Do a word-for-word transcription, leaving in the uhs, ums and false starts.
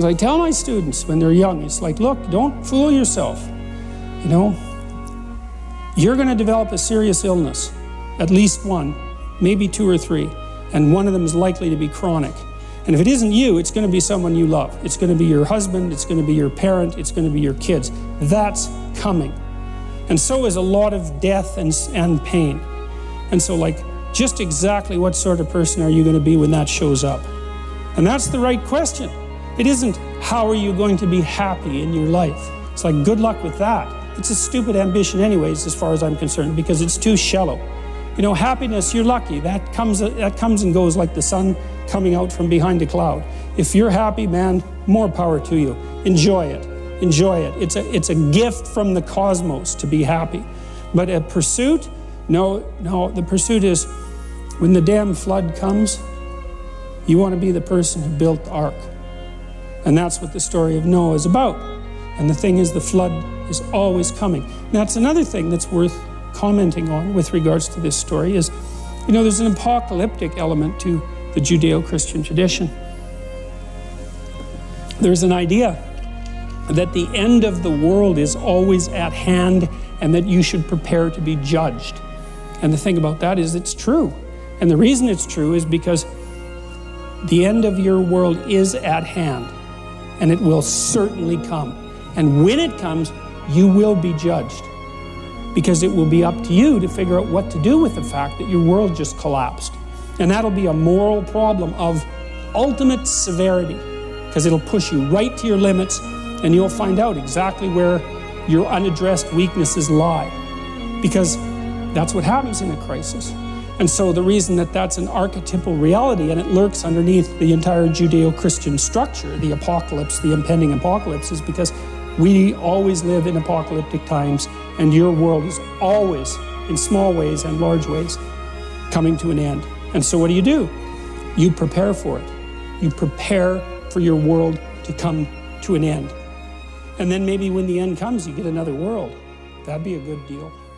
As I tell my students when they're young, it's like, look, don't fool yourself. You know, you're going to develop a serious illness, at least one, maybe two or three, and one of them is likely to be chronic. And if it isn't you, it's going to be someone you love. It's going to be your husband, it's going to be your parent, it's going to be your kids. That's coming. And so is a lot of death and, and pain. And so, like, just exactly what sort of person are you going to be when that shows up? And that's the right question. It isn't, how are you going to be happy in your life? It's like, good luck with that. It's a stupid ambition anyways, as far as I'm concerned, because it's too shallow. You know, happiness, you're lucky. That comes, that comes and goes like the sun coming out from behind a cloud. If you're happy, man, more power to you. Enjoy it. Enjoy it. It's a, it's a gift from the cosmos to be happy. But a pursuit, no, no, the pursuit is when the damn flood comes, you want to be the person who built the ark. And that's what the story of Noah is about. And the thing is, the flood is always coming. And that's another thing that's worth commenting on with regards to this story is, you know, there's an apocalyptic element to the Judeo-Christian tradition. There's an idea that the end of the world is always at hand and that you should prepare to be judged. And the thing about that is it's true. And the reason it's true is because the end of your world is at hand, and it will certainly come. And when it comes, you will be judged, because it will be up to you to figure out what to do with the fact that your world just collapsed. And that'll be a moral problem of ultimate severity, because it'll push you right to your limits, and you'll find out exactly where your unaddressed weaknesses lie, because that's what happens in a crisis. And so the reason that that's an archetypal reality and it lurks underneath the entire Judeo-Christian structure, the apocalypse, the impending apocalypse, is because we always live in apocalyptic times, and your world is always, in small ways and large ways, coming to an end. And so what do you do? You prepare for it. You prepare for your world to come to an end. And then maybe when the end comes, you get another world. That'd be a good deal.